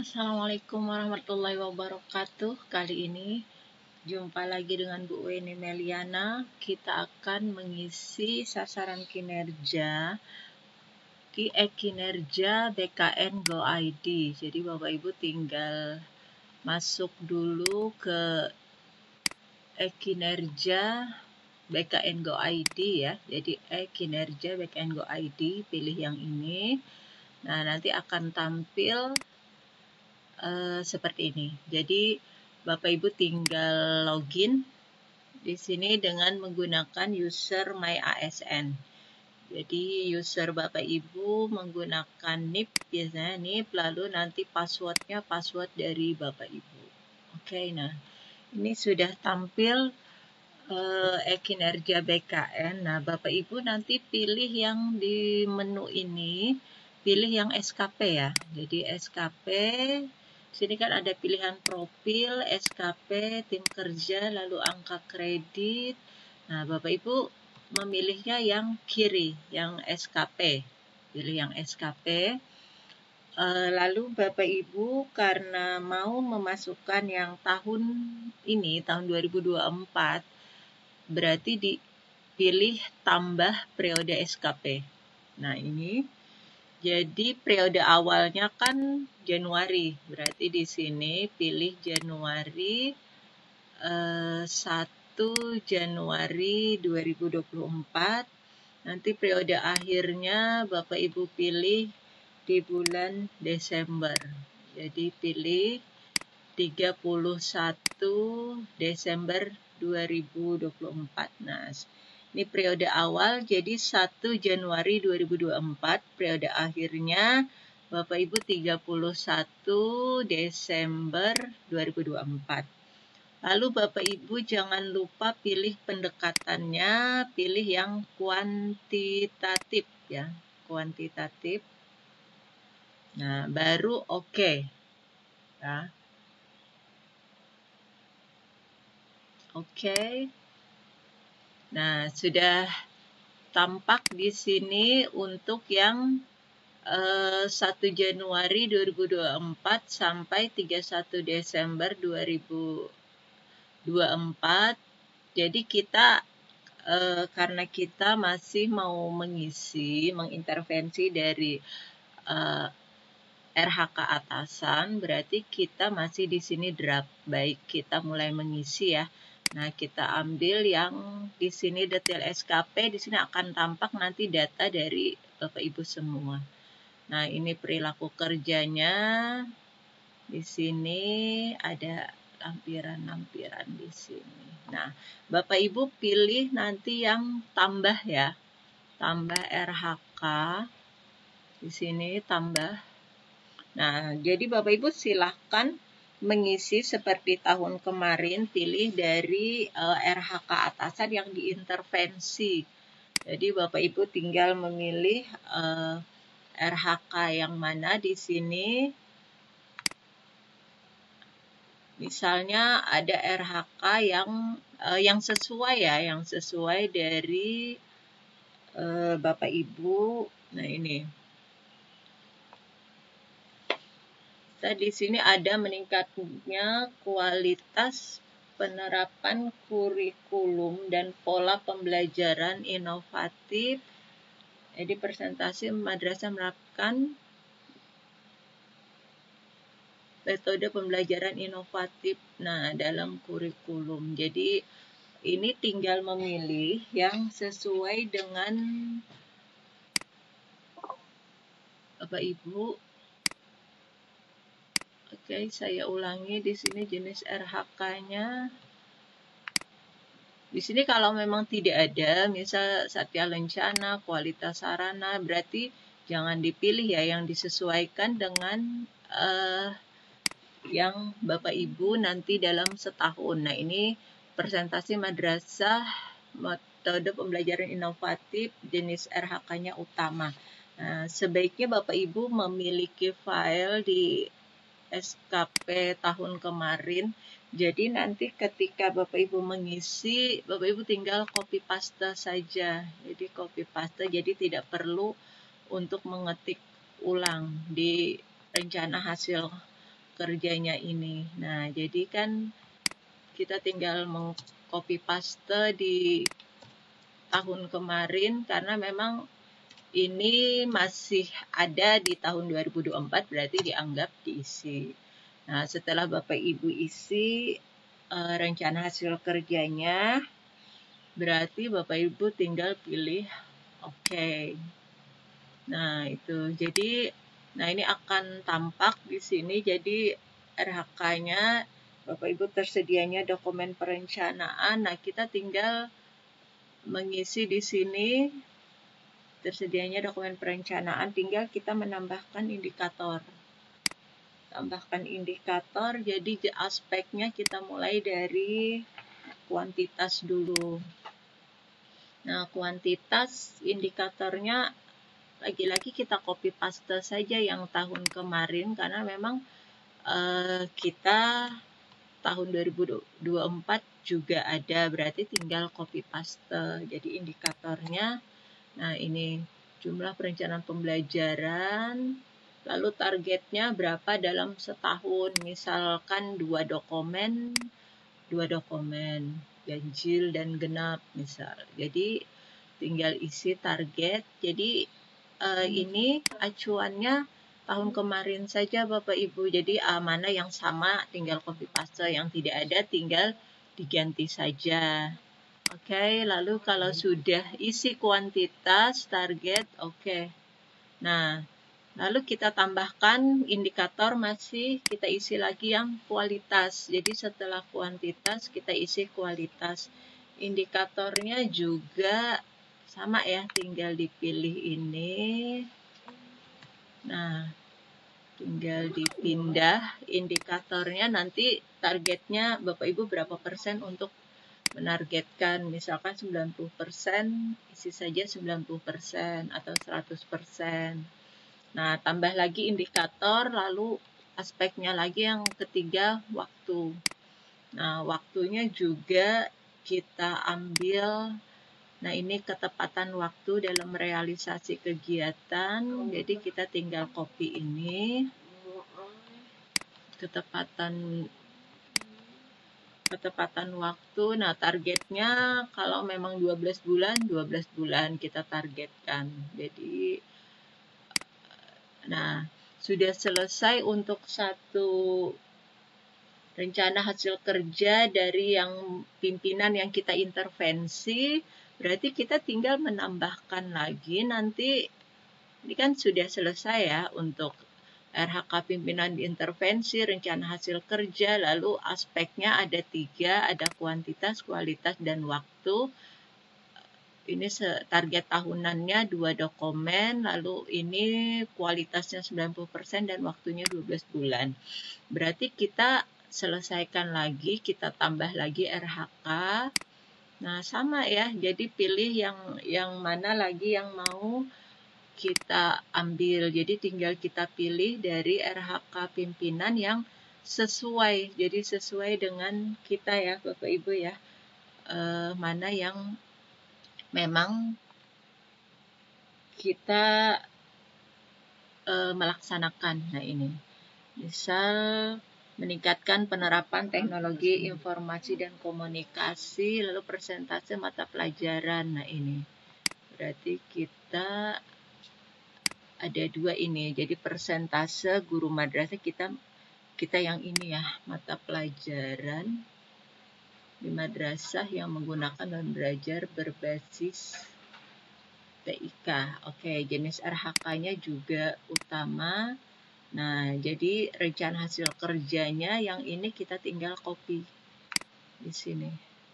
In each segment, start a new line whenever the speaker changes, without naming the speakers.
Assalamualaikum warahmatullahi wabarakatuh. Kali ini jumpa lagi dengan Bu Weni Meliana. Kita akan mengisi sasaran kinerja kinerja BKN Go ID. Jadi Bapak Ibu tinggal masuk dulu ke kinerja BKN Go ID ya. Jadi kinerja BKN Go ID, pilih yang ini. Nah, nanti akan tampil seperti ini. Jadi Bapak Ibu tinggal login di sini dengan menggunakan user MyASN. Jadi user Bapak Ibu menggunakan NIP biasanya NIP, lalu nanti passwordnya password dari Bapak Ibu. Oke, nah ini sudah tampil kinerja BKN. Nah, Bapak Ibu nanti pilih yang di menu ini, pilih yang SKP ya. Jadi SKP, sini kan ada pilihan profil, SKP, tim kerja, lalu angka kredit. Nah, Bapak Ibu memilihnya yang kiri, yang SKP. Pilih yang SKP. Lalu Bapak Ibu karena mau memasukkan yang tahun ini, tahun 2024, berarti dipilih tambah periode SKP. Nah, ini jadi periode awalnya kan Januari, berarti di sini pilih Januari 1 Januari 2024. Nanti periode akhirnya Bapak Ibu pilih di bulan Desember. Jadi pilih 31 Desember 2024. Nah, ini periode awal, jadi 1 Januari 2024, periode akhirnya Bapak Ibu 31 Desember 2024. Lalu Bapak Ibu jangan lupa pilih pendekatannya, pilih yang kuantitatif ya, kuantitatif. Nah, baru oke. Ya. Oke. Nah, sudah tampak di sini untuk yang 1 Januari 2024 sampai 31 Desember 2024. Jadi kita karena kita masih mau mengintervensi dari RHK atasan, berarti kita masih di sini draft. Baik, kita mulai mengisi ya. Nah, kita ambil yang di sini detail SKP, di sini akan tampak nanti data dari Bapak Ibu semua. Nah, ini perilaku kerjanya. Di sini ada lampiran-lampiran di sini. Nah, Bapak Ibu pilih nanti yang tambah ya. Tambah RHK. Di sini tambah. Nah, jadi Bapak Ibu silahkan mengisi seperti tahun kemarin, pilih dari RHK atasan yang diintervensi. Jadi Bapak Ibu tinggal memilih RHK yang mana di sini. Misalnya ada RHK yang sesuai ya, yang sesuai dari Bapak Ibu. Nah, ini. Di sini ada meningkatnya kualitas penerapan kurikulum dan pola pembelajaran inovatif. Jadi presentasi madrasah menerapkan metode pembelajaran inovatif dalam kurikulum. Jadi ini tinggal memilih yang sesuai dengan Bapak Ibu. Oke, saya ulangi di sini jenis RHK-nya. Di sini kalau memang tidak ada, misal Satya Lencana, kualitas sarana, berarti jangan dipilih ya, yang disesuaikan dengan yang Bapak Ibu nanti dalam setahun. Nah, ini presentasi madrasah metode pembelajaran inovatif jenis RHK-nya utama. Nah, sebaiknya Bapak Ibu memiliki file di SKP tahun kemarin. Jadi nanti ketika Bapak Ibu mengisi, Bapak Ibu tinggal copy paste saja. Jadi copy paste, jadi tidak perlu untuk mengetik ulang di rencana hasil kerjanya ini. Nah, jadi kan kita tinggal meng-copy paste di tahun kemarin karena memang ini masih ada di tahun 2024, berarti dianggap diisi. Nah, setelah Bapak Ibu isi rencana hasil kerjanya, berarti Bapak Ibu tinggal pilih oke. Nah, itu. Jadi, nah ini akan tampak di sini. Jadi, RHK-nya Bapak Ibu tersedianya dokumen perencanaan. Nah, kita tinggal mengisi di sini tersedianya dokumen perencanaan, tinggal kita menambahkan indikator. Tambahkan indikator, jadi aspeknya kita mulai dari kuantitas dulu. Nah, kuantitas indikatornya lagi-lagi kita copy paste saja yang tahun kemarin karena memang kita tahun 2024 juga ada, berarti tinggal copy paste. Jadi indikatornya, nah ini jumlah perencanaan pembelajaran, lalu targetnya berapa dalam setahun, misalkan 2 dokumen, ganjil dan genap misal. Jadi tinggal isi target. Jadi ini acuannya tahun kemarin saja Bapak Ibu. Jadi mana yang sama tinggal copy paste, yang tidak ada tinggal diganti saja. Oke, lalu kalau sudah isi kuantitas, target, oke. Nah, lalu kita tambahkan indikator, masih kita isi lagi yang kualitas. Jadi setelah kuantitas kita isi kualitas. Indikatornya juga sama ya, tinggal dipilih ini. Nah, tinggal dipindah indikatornya, nanti targetnya Bapak Ibu berapa persen untuk menargetkan, misalkan 90%, isi saja 90% atau 100%. Nah, tambah lagi indikator, lalu aspeknya lagi yang ketiga, waktu. Nah, waktunya juga kita ambil, nah ini ketepatan waktu dalam realisasi kegiatan, jadi kita tinggal copy ini, ketepatan waktu. Nah, targetnya kalau memang 12 bulan kita targetkan. Jadi, nah, sudah selesai untuk satu rencana hasil kerja dari yang pimpinan yang kita intervensi. Berarti kita tinggal menambahkan lagi nanti, ini kan sudah selesai ya untuk RHK pimpinan intervensi, rencana hasil kerja, lalu aspeknya ada 3, ada kuantitas, kualitas, dan waktu. Ini target tahunannya 2 dokumen, lalu ini kualitasnya 90% dan waktunya 12 bulan. Berarti kita selesaikan lagi, kita tambah lagi RHK. Nah, sama ya, jadi pilih yang mana lagi yang mau kita ambil. Jadi tinggal kita pilih dari RHK pimpinan yang sesuai. Jadi sesuai dengan kita ya Bapak Ibu ya. Mana yang memang kita melaksanakan. Nah ini. Misal meningkatkan penerapan teknologi informasi dan komunikasi, lalu persentase mata pelajaran. Nah ini. Berarti kita ada 2 ini, jadi persentase guru madrasah kita yang ini ya, mata pelajaran di madrasah yang menggunakan dan belajar berbasis TIK. Oke, jenis RHK-nya juga utama. Nah, jadi rencana hasil kerjanya yang ini kita tinggal copy di sini.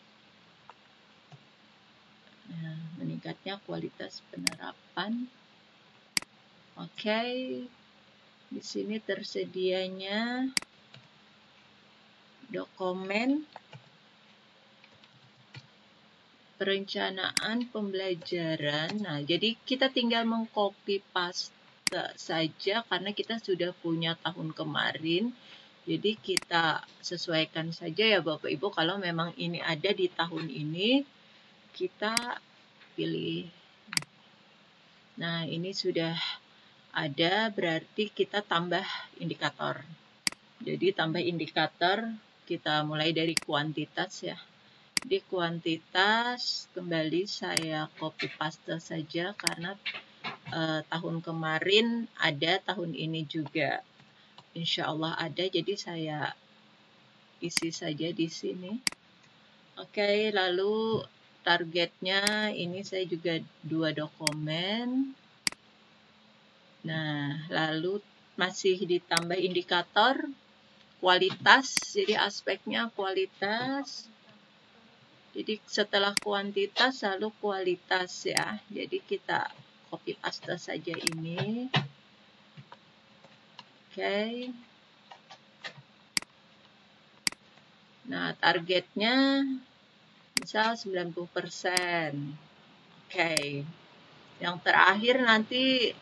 Nah, meningkatnya kualitas penerapan. Oke, di sini tersedianya dokumen perencanaan pembelajaran. Nah, jadi kita tinggal mengcopy paste saja karena kita sudah punya tahun kemarin. Jadi kita sesuaikan saja ya Bapak Ibu, kalau memang ini ada di tahun ini, kita pilih. Nah, ini sudah ada, berarti kita tambah indikator. Jadi tambah indikator, kita mulai dari kuantitas ya. Di kuantitas kembali saya copy paste saja karena tahun kemarin ada, tahun ini juga insya Allah ada, jadi saya isi saja di sini. Oke, lalu targetnya ini saya juga 2 dokumen. Nah, lalu masih ditambah indikator kualitas, jadi aspeknya kualitas. Jadi setelah kuantitas lalu kualitas ya. Jadi kita copy paste saja ini. Oke. Nah, targetnya misal 90%. Oke. Yang terakhir nanti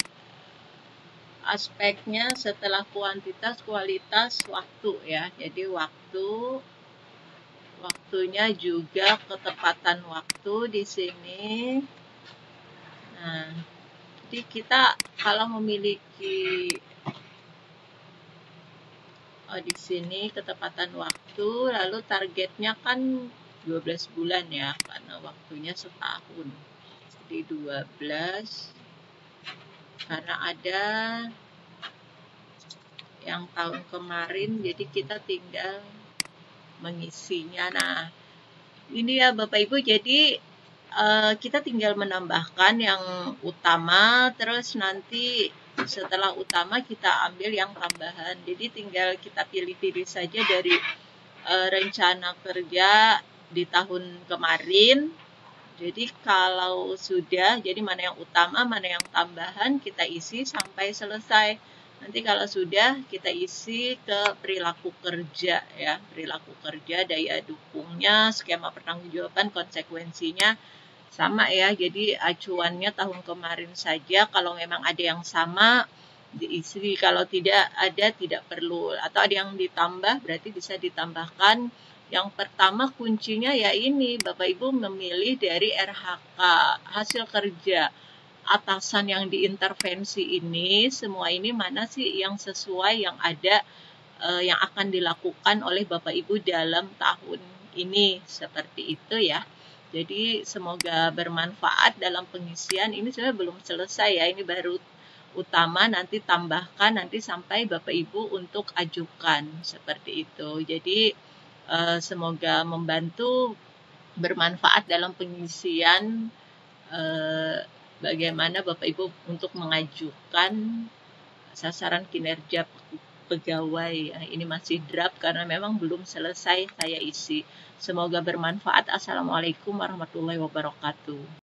aspeknya setelah kuantitas, kualitas, waktu ya. Jadi waktunya juga ketepatan waktu di sini. Nah, jadi kita kalau memiliki di sini ketepatan waktu, lalu targetnya kan 12 bulan ya, karena waktunya setahun. Jadi 12, karena ada yang tahun kemarin, jadi kita tinggal mengisinya. Nah, ini ya Bapak Ibu, jadi kita tinggal menambahkan yang utama, terus nanti setelah utama kita ambil yang tambahan. Jadi tinggal kita pilih-pilih saja dari rencana kerja di tahun kemarin. Jadi kalau sudah, jadi mana yang utama, mana yang tambahan, kita isi sampai selesai. Nanti kalau sudah, kita isi ke perilaku kerja ya. Perilaku kerja, daya dukungnya, skema pertanggungjawaban, konsekuensinya sama ya. Jadi acuannya tahun kemarin saja. Kalau memang ada yang sama, diisi. Kalau tidak ada, tidak perlu. Atau ada yang ditambah, berarti bisa ditambahkan. Yang pertama kuncinya ya ini, Bapak Ibu memilih dari RHK, hasil kerja atasan yang diintervensi ini, semua ini mana sih yang sesuai, yang ada, yang akan dilakukan oleh Bapak Ibu dalam tahun ini, seperti itu ya. Jadi semoga bermanfaat dalam pengisian. Ini sebenarnya belum selesai ya, ini baru utama, nanti tambahkan, nanti sampai Bapak Ibu untuk ajukan, seperti itu. Jadi semoga membantu, bermanfaat dalam pengisian bagaimana Bapak Ibu untuk mengajukan sasaran kinerja pegawai. Ini masih draft karena memang belum selesai saya isi. Semoga bermanfaat. Assalamualaikum warahmatullahi wabarakatuh.